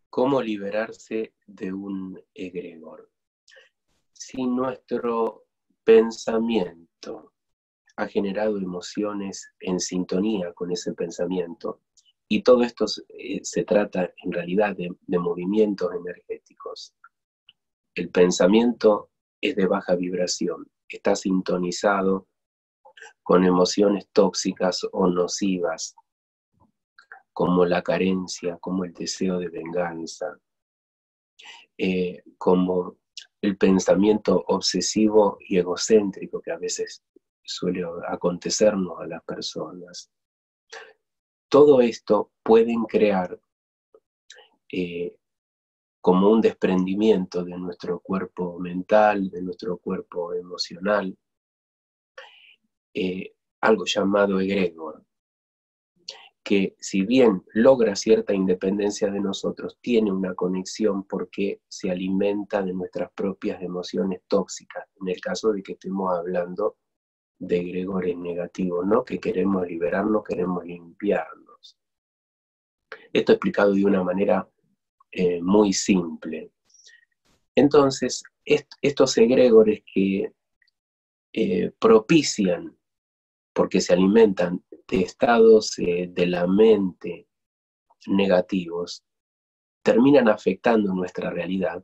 ¿Cómo liberarse de un egregor? Si nuestro pensamiento ha generado emociones en sintonía con ese pensamiento, y todo esto se trata en realidad de movimientos energéticos. El pensamiento es de baja vibración, está sintonizado con emociones tóxicas o nocivas, como la carencia, como el deseo de venganza, como el pensamiento obsesivo y egocéntrico que a veces suele acontecernos a las personas. Todo esto pueden crear como un desprendimiento de nuestro cuerpo mental, de nuestro cuerpo emocional, algo llamado egregor, que si bien logra cierta independencia de nosotros, tiene una conexión porque se alimenta de nuestras propias emociones tóxicas, en el caso de que estemos hablando de egregores negativos, ¿no? Que queremos liberarnos, queremos limpiarnos. Esto explicado de una manera muy simple. Entonces, estos egregores que propician, porque se alimentan de estados de la mente negativos, terminan afectando nuestra realidad.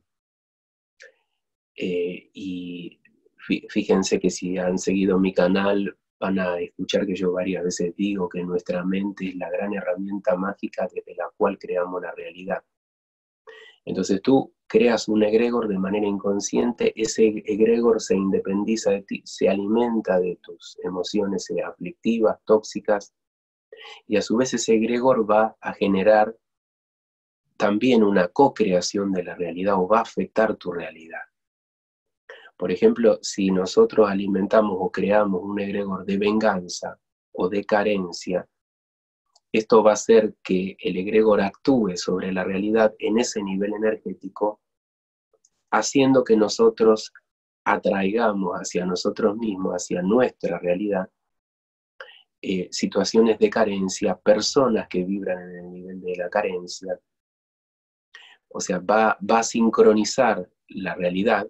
Y fíjense que si han seguido mi canal, van a escuchar que yo varias veces digo que nuestra mente es la gran herramienta mágica desde la cual creamos la realidad. Entonces tú creas un egregor de manera inconsciente, ese egregor se independiza de ti, se alimenta de tus emociones aflictivas, tóxicas, y a su vez ese egregor va a generar también una co-creación de la realidad o va a afectar tu realidad. Por ejemplo, si nosotros alimentamos o creamos un egregor de venganza o de carencia, esto va a hacer que el egregor actúe sobre la realidad en ese nivel energético, haciendo que nosotros atraigamos hacia nosotros mismos, hacia nuestra realidad, situaciones de carencia, personas que vibran en el nivel de la carencia. O sea, va a sincronizar la realidad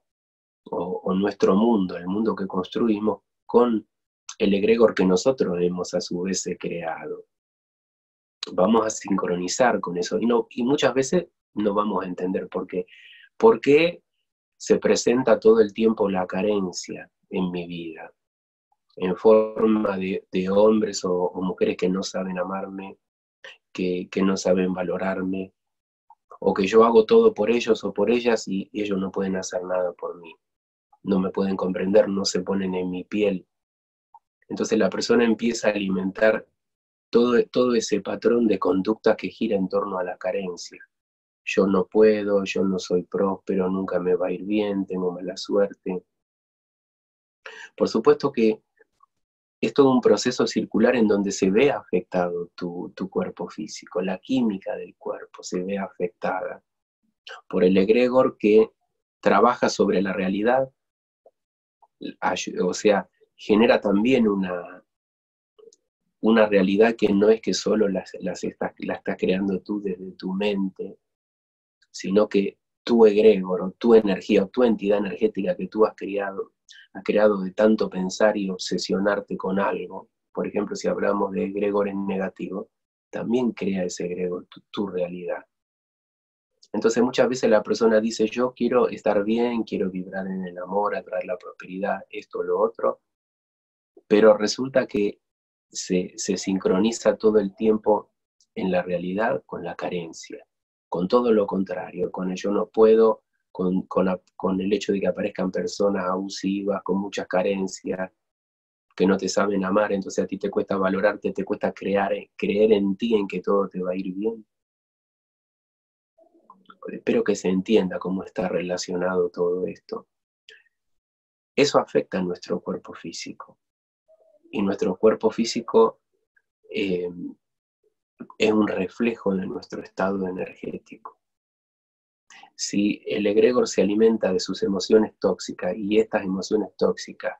o nuestro mundo, el mundo que construimos, con el egregor que nosotros hemos a su vez creado. Vamos a sincronizar con eso y muchas veces no vamos a entender por qué. ¿Por qué se presenta todo el tiempo la carencia en mi vida? En forma de hombres o mujeres que no saben amarme, que no saben valorarme, o que yo hago todo por ellos o por ellas y ellos no pueden hacer nada por mí. No me pueden comprender, no se ponen en mi piel. Entonces la persona empieza a alimentar todo ese patrón de conducta que gira en torno a la carencia. Yo no puedo, yo no soy próspero, nunca me va a ir bien, tengo mala suerte. Por supuesto que es todo un proceso circular en donde se ve afectado tu cuerpo físico, la química del cuerpo se ve afectada por el egregor que trabaja sobre la realidad, o sea, genera también una realidad que no es que solo la estás creando tú desde tu mente, sino que tu egregor, o tu energía, o tu entidad energética que tú has creado de tanto pensar y obsesionarte con algo. Por ejemplo, si hablamos de egregores negativos, también crea ese egregor, tu realidad. Entonces muchas veces la persona dice, yo quiero estar bien, quiero vibrar en el amor, atraer la prosperidad, esto, lo otro, pero resulta que se sincroniza todo el tiempo en la realidad con la carencia, con todo lo contrario, con el yo no puedo, con el hecho de que aparezcan personas abusivas, con muchas carencias, que no te saben amar, entonces a ti te cuesta valorarte, te cuesta creer en ti, en que todo te va a ir bien. Espero que se entienda cómo está relacionado todo esto. Eso afecta a nuestro cuerpo físico. Y nuestro cuerpo físico es un reflejo de nuestro estado energético. Si el egregor se alimenta de sus emociones tóxicas y estas emociones tóxicas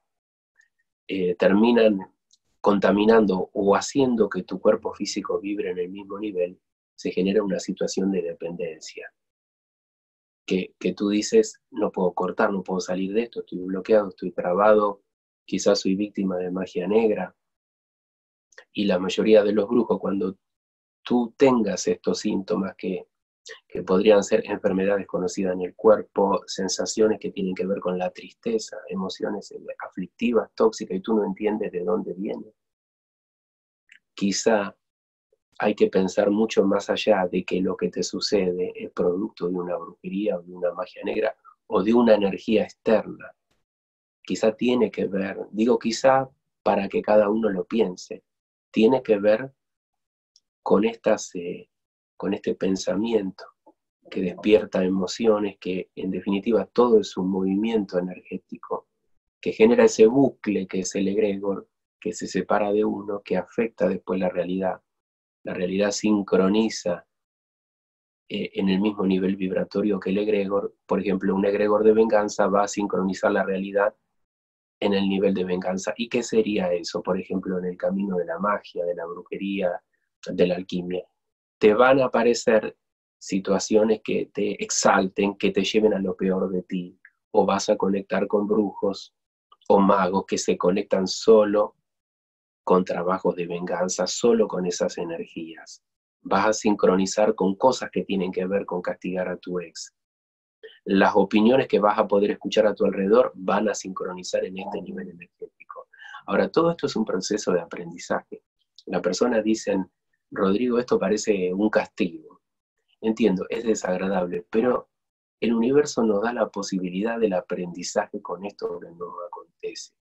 terminan contaminando o haciendo que tu cuerpo físico vibre en el mismo nivel, se genera una situación de dependencia. Que tú dices, no puedo cortar, no puedo salir de esto, estoy bloqueado, estoy trabado, quizás soy víctima de magia negra. Y la mayoría de los brujos, cuando tú tengas estos síntomas que podrían ser enfermedades conocidas en el cuerpo, sensaciones que tienen que ver con la tristeza, emociones aflictivas, tóxicas, y tú no entiendes de dónde viene. Quizá hay que pensar mucho más allá de que lo que te sucede es producto de una brujería o de una magia negra o de una energía externa. Quizá tiene que ver, digo quizá para que cada uno lo piense, tiene que ver con este pensamiento que despierta emociones, que en definitiva todo es un movimiento energético, que genera ese bucle que es el egregor, que se separa de uno, que afecta después la realidad. La realidad sincroniza en el mismo nivel vibratorio que el egregor. Por ejemplo, un egregor de venganza va a sincronizar la realidad en el nivel de venganza. ¿Y qué sería eso? Por ejemplo, en el camino de la magia, de la brujería, de la alquimia. Te van a aparecer situaciones que te exalten, que te lleven a lo peor de ti, o vas a conectar con brujos o magos que se conectan solo con trabajos de venganza, solo con esas energías. Vas a sincronizar con cosas que tienen que ver con castigar a tu ex. Las opiniones que vas a poder escuchar a tu alrededor van a sincronizar en este nivel energético. Ahora, todo esto es un proceso de aprendizaje. Las personas dicen, Rodrigo, esto parece un castigo. Entiendo, es desagradable, pero el universo nos da la posibilidad del aprendizaje con esto que nos acontece.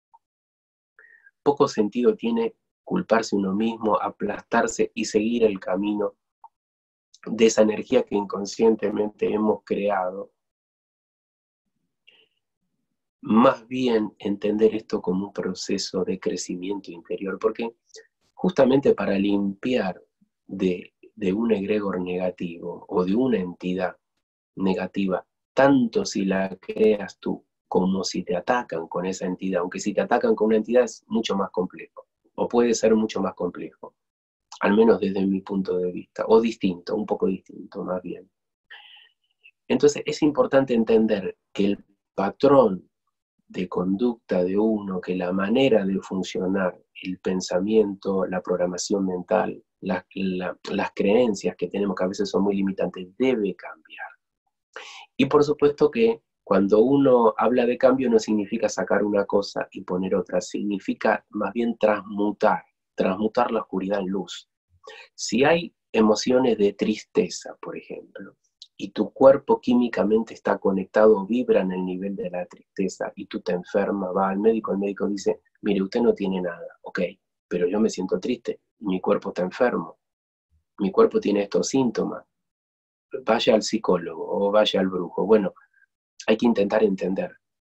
Poco sentido tiene culparse uno mismo, aplastarse y seguir el camino de esa energía que inconscientemente hemos creado. Más bien entender esto como un proceso de crecimiento interior, porque justamente para limpiar de un egregor negativo o de una entidad negativa, tanto si la creas tú como si te atacan con esa entidad, aunque si te atacan con una entidad es mucho más complejo, o puede ser mucho más complejo, al menos desde mi punto de vista, o distinto, un poco distinto más bien. Entonces es importante entender que el patrón de conducta de uno, que la manera de funcionar, el pensamiento, la programación mental, las creencias que tenemos que a veces son muy limitantes, debe cambiar. Y por supuesto que cuando uno habla de cambio no significa sacar una cosa y poner otra, significa más bien transmutar la oscuridad en luz. Si hay emociones de tristeza, por ejemplo, y tu cuerpo químicamente está conectado, vibra en el nivel de la tristeza y tú te enfermas, va al médico, el médico dice, mire, usted no tiene nada, ok, pero yo me siento triste, mi cuerpo está enfermo, mi cuerpo tiene estos síntomas, vaya al psicólogo o vaya al brujo. Bueno, hay que intentar entender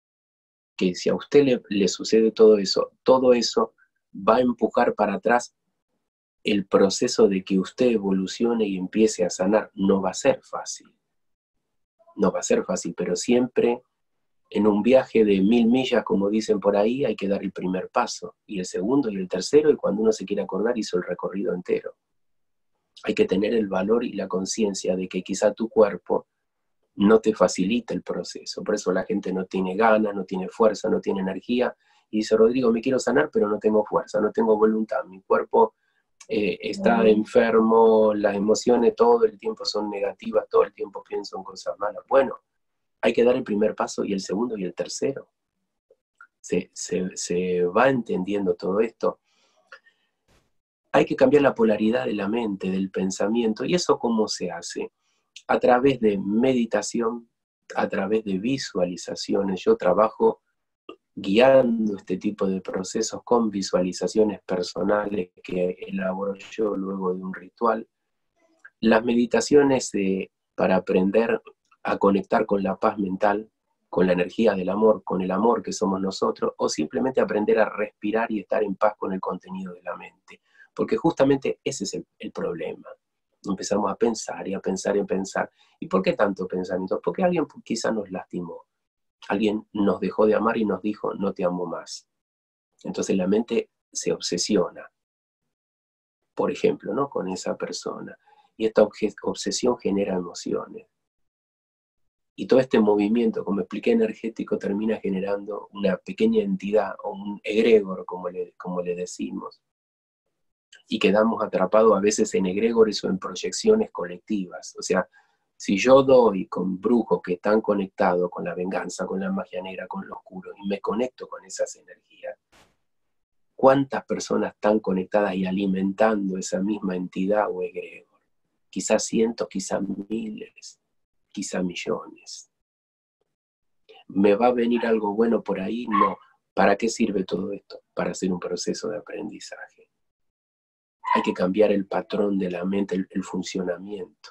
que si a usted le sucede todo eso va a empujar para atrás el proceso de que usted evolucione y empiece a sanar. No va a ser fácil. No va a ser fácil, pero siempre en un viaje de 1000 millas, como dicen por ahí, hay que dar el primer paso, y el segundo y el tercero, y cuando uno se quiere acordar, hizo el recorrido entero. Hay que tener el valor y la conciencia de que quizá tu cuerpo no te facilita el proceso. Por eso la gente no tiene ganas, no tiene fuerza, no tiene energía, y dice, Rodrigo, me quiero sanar, pero no tengo fuerza, no tengo voluntad, mi cuerpo está enfermo, las emociones todo el tiempo son negativas, todo el tiempo pienso en cosas malas. Bueno, hay que dar el primer paso y el segundo y el tercero. Se va entendiendo todo esto. Hay que cambiar la polaridad de la mente, del pensamiento, y eso ¿cómo se hace? A través de meditación, a través de visualizaciones. Yo trabajo guiando este tipo de procesos con visualizaciones personales que elaboro yo luego de un ritual. Las meditaciones para aprender a conectar con la paz mental, con la energía del amor, con el amor que somos nosotros, o simplemente aprender a respirar y estar en paz con el contenido de la mente. Porque justamente ese es el problema. Empezamos a pensar y a pensar y a pensar. ¿Y por qué tanto pensamiento? Porque alguien quizá nos lastimó. Alguien nos dejó de amar y nos dijo, no te amo más. Entonces la mente se obsesiona, por ejemplo, ¿no? Con esa persona. y esta obsesión genera emociones. Y todo este movimiento, como expliqué, energético, termina generando una pequeña entidad o un egregor, como le decimos. Y quedamos atrapados a veces en egregores o en proyecciones colectivas. O sea, si yo doy con brujos que están conectados con la venganza, con la magia negra, con lo oscuro, y me conecto con esas energías, ¿cuántas personas están conectadas y alimentando esa misma entidad o egregor? Quizás cientos, quizás miles, quizás millones. ¿Me va a venir algo bueno por ahí? No. ¿Para qué sirve todo esto? Para hacer un proceso de aprendizaje. Hay que cambiar el patrón de la mente, el funcionamiento.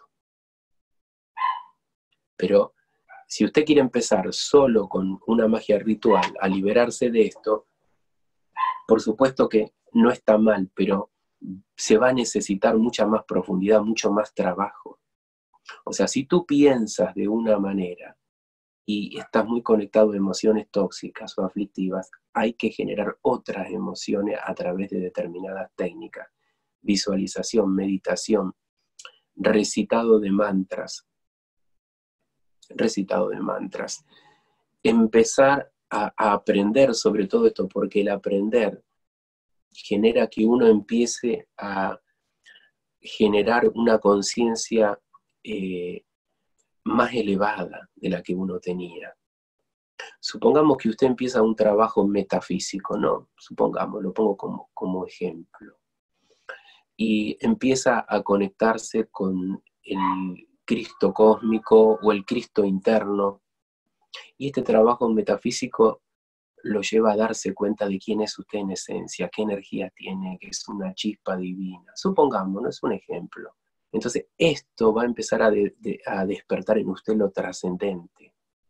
Pero si usted quiere empezar solo con una magia ritual a liberarse de esto, por supuesto que no está mal, pero se va a necesitar mucha más profundidad, mucho más trabajo. O sea, si tú piensas de una manera y estás muy conectado a emociones tóxicas o aflictivas, hay que generar otras emociones a través de determinadas técnicas. Visualización, meditación, recitado de mantras. Empezar a aprender sobre todo esto, porque el aprender genera que uno empiece a generar una conciencia más elevada de la que uno tenía. Supongamos que usted empieza un trabajo metafísico, ¿no? Supongamos, lo pongo como ejemplo. Y empieza a conectarse con el Cristo cósmico o el Cristo interno. Y este trabajo metafísico lo lleva a darse cuenta de quién es usted en esencia, qué energía tiene, que es una chispa divina. Supongamos, ¿no? Es un ejemplo. Entonces, esto va a empezar a despertar en usted lo trascendente,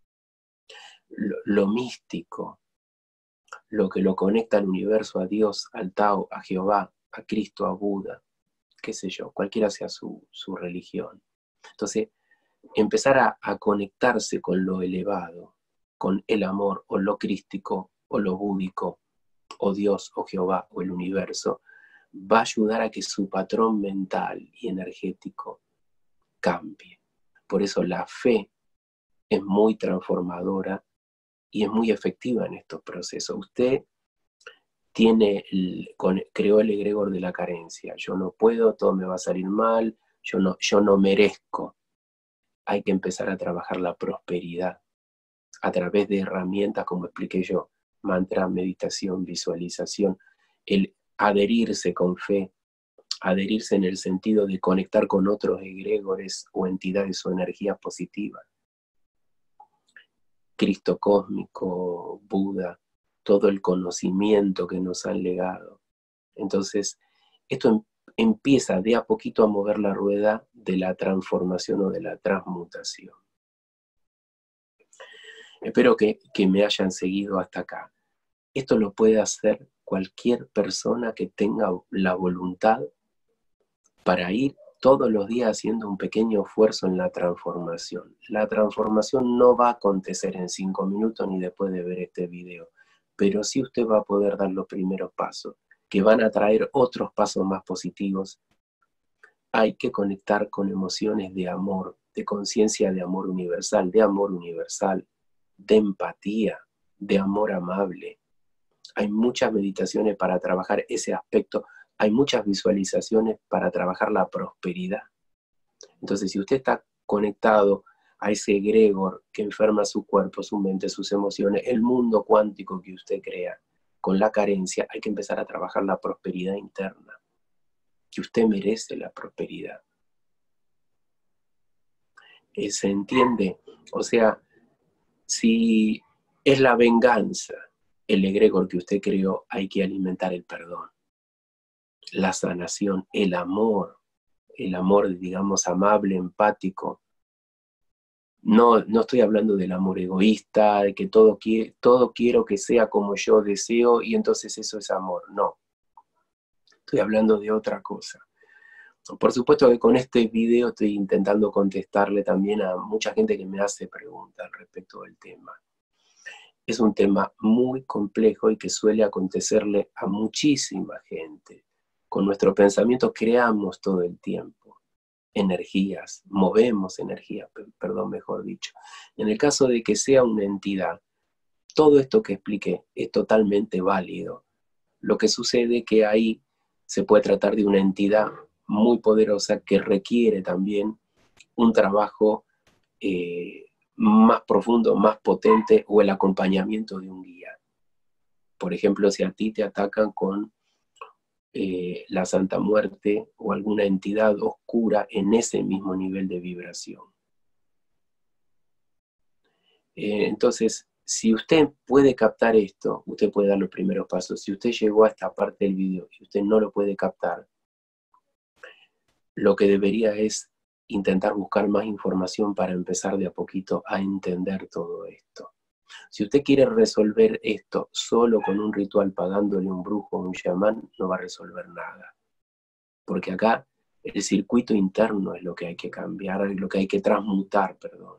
lo místico, lo que lo conecta al universo, a Dios, al Tao, a Jehová, a Cristo, a Buda, qué sé yo, cualquiera sea su religión. Entonces, empezar a conectarse con lo elevado, con el amor, o lo crístico, o lo búdico, o Dios, o Jehová, o el universo, va a ayudar a que su patrón mental y energético cambie. Por eso la fe es muy transformadora y es muy efectiva en estos procesos. Usted creó el egregor de la carencia. Yo no puedo, todo me va a salir mal, yo no merezco. Hay que empezar a trabajar la prosperidad a través de herramientas, como expliqué yo, mantra, meditación, visualización, el adherirse con fe, adherirse en el sentido de conectar con otros egregores o entidades o energías positivas. Cristo cósmico, Buda, todo el conocimiento que nos han legado. Entonces, esto empieza de a poquito a mover la rueda de la transformación o de la transmutación. Espero que me hayan seguido hasta acá. Esto lo puede hacer cualquier persona que tenga la voluntad para ir todos los días haciendo un pequeño esfuerzo en la transformación. La transformación no va a acontecer en 5 minutos ni después de ver este video, pero sí usted va a poder dar los primeros pasos, que van a traer otros pasos más positivos. Hay que conectar con emociones de amor, de conciencia de amor universal, de empatía, de amor amable. Hay muchas meditaciones para trabajar ese aspecto, hay muchas visualizaciones para trabajar la prosperidad. Entonces, si usted está conectado a ese egregor que enferma su cuerpo, su mente, sus emociones, el mundo cuántico que usted crea, con la carencia, hay que empezar a trabajar la prosperidad interna, que usted merece la prosperidad. ¿Se entiende? O sea, si es la venganza el egregor que usted creó, hay que alimentar el perdón, la sanación, el amor, digamos, amable, empático. No estoy hablando del amor egoísta, de que todo quiero que sea como yo deseo y entonces eso es amor. No, estoy hablando de otra cosa. Por supuesto que con este video estoy intentando contestarle también a mucha gente que me hace preguntas respecto del tema. Es un tema muy complejo y que suele acontecerle a muchísima gente. Con nuestro pensamiento creamos todo el tiempo. energías, movemos energía, perdón, mejor dicho. En el caso de que sea una entidad, todo esto que expliqué es totalmente válido. Lo que sucede es que ahí se puede tratar de una entidad muy poderosa que requiere también un trabajo más profundo, más potente, o el acompañamiento de un guía. Por ejemplo, si a ti te atacan con la Santa Muerte o alguna entidad oscura en ese mismo nivel de vibración. Entonces, si usted puede captar esto, usted puede dar los primeros pasos. Si usted llegó a esta parte del video y usted no lo puede captar, lo que debería es intentar buscar más información para empezar de a poquito a entender todo esto. Si usted quiere resolver esto solo con un ritual, pagándole un brujo o un chamán, no va a resolver nada. Porque acá el circuito interno es lo que hay que cambiar, es lo que hay que transmutar, perdón.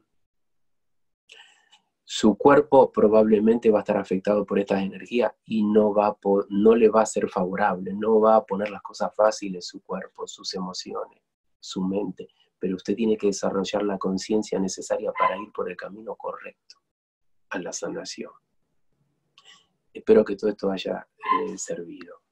Su cuerpo probablemente va a estar afectado por estas energías y no le va a ser favorable, no va a poner las cosas fáciles su cuerpo, sus emociones, su mente, pero usted tiene que desarrollar la conciencia necesaria para ir por el camino correcto a la sanación. Espero que todo esto haya servido.